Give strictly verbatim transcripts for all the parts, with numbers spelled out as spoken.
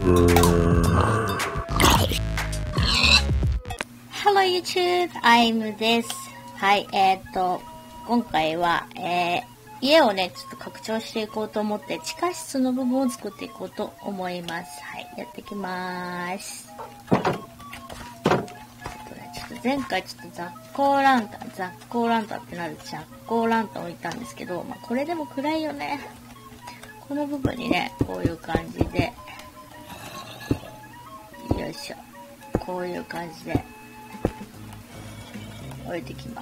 Hello YouTube! アイム です。はい、えーっと、今回は、えー、家をね、ちょっと拡張していこうと思って、地下室の部分を作っていこうと思います。はい、やっていきまーす。ちょっと前回ちょっと雑光ランタン、雑光ランタンってなる雑光ランタンを置いたんですけど、まあ、これでも暗いよね。この部分にね、こういう感じで、よいしょ。こういう感じで、置いてきます。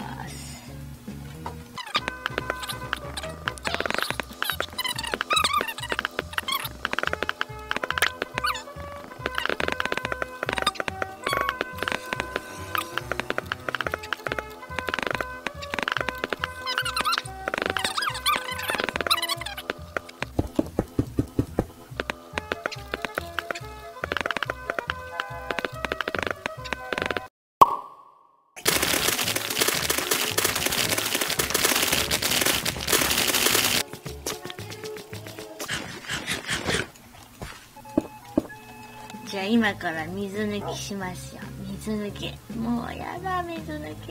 じゃあ今から水抜きしますよ。水抜き。もうやだ、水抜き。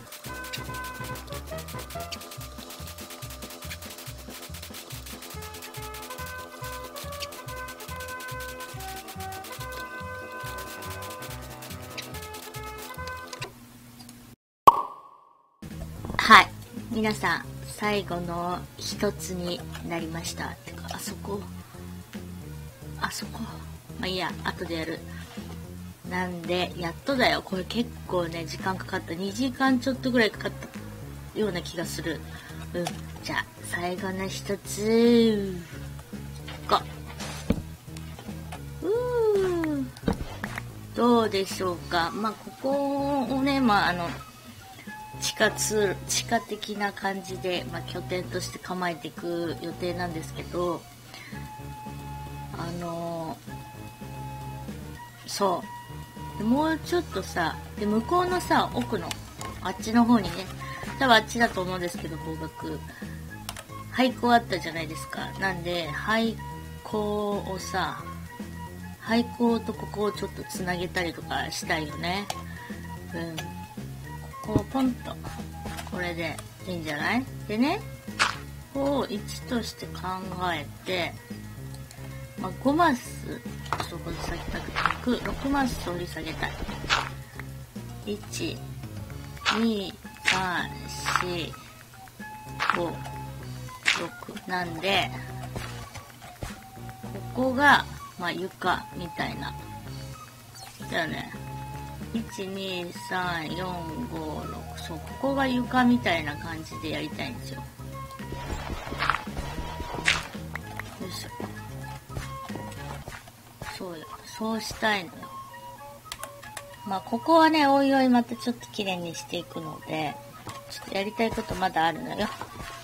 はい。皆さん、最後の一つになりました。てか、あそこ。あそこ。まあいいや、後でやる。なんで、やっとだよ。これ結構ね、時間かかった。にじかんちょっとぐらいかかったような気がする。うん。じゃあ、最後の一つ。こう。うー。どうでしょうか。まあ、ここをね、まあ、あの、地下通、地下的な感じで、まあ、拠点として構えていく予定なんですけど、あのそうでもうちょっとさで向こうのさ奥のあっちの方にね多分あっちだと思うんですけど方角廃校あったじゃないですか。なんで廃校をさ廃校とここをちょっとつなげたりとかしたいよね。うんここをポンとこれでいいんじゃない。でねここをいちとして考えてまあ、ごマス掘り下げたくろくマス掘り下げたい。いち、に、さん、し、ご、ろくなんでここが、まあ、床みたいなだよね。いち、に、さん、よん、ご、ろくそうここが床みたいな感じでやりたいんですよ。よいしょそうよ、そうしたいのよ。まあここはねおいおいまたちょっと綺麗にしていくのでちょっとやりたいことまだあるのよ。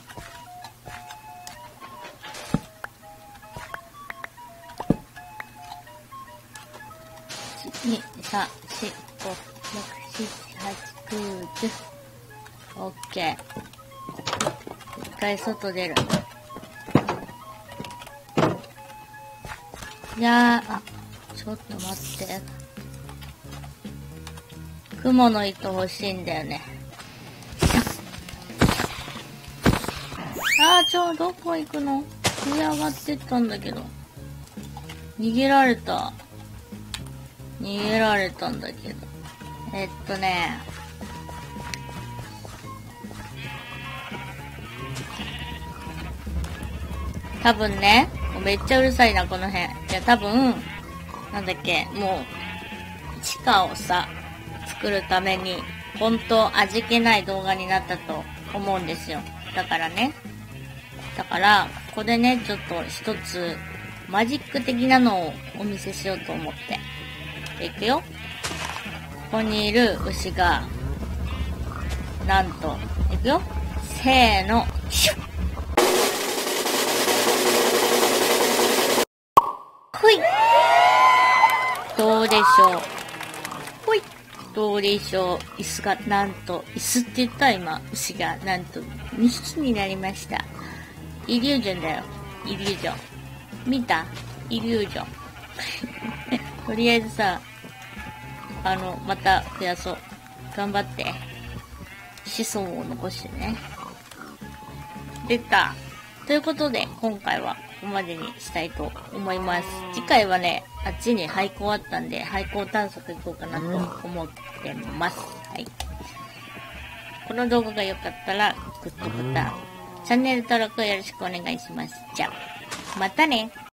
いち、に、さん、し、ご、ろく、しち、はち、きゅう、じゅう。オッケー。一回外出る。いやー、あ、ちょっと待って。雲の糸欲しいんだよね。あー、ちょ、どこ行くの？上上がってったんだけど。逃げられた。逃げられたんだけど。えっとね。多分ね。めっちゃうるさいな、この辺。いや、多分、なんだっけ、もう、地下をさ、作るために、ほんと味気ない動画になったと思うんですよ。だからね。だから、ここでね、ちょっと一つ、マジック的なのをお見せしようと思って。いくよ。ここにいる牛が、なんと、いくよ。せーの、シュッほいどうでしょうほいどうでしょう椅子がなんと椅子って言った今牛がなんとにひきになりました。イリュージョンだよイリュージョン見たイリュージョンとりあえずさ、あの、また増やそう。頑張って。子孫を残してね。できた。ということで、今回はここまでにしたいと思います。次回はね、あっちに廃校あったんで、廃校探索行こうかなと思ってます。はい。この動画が良かったら、グッドボタン、チャンネル登録よろしくお願いします。じゃあ、またね。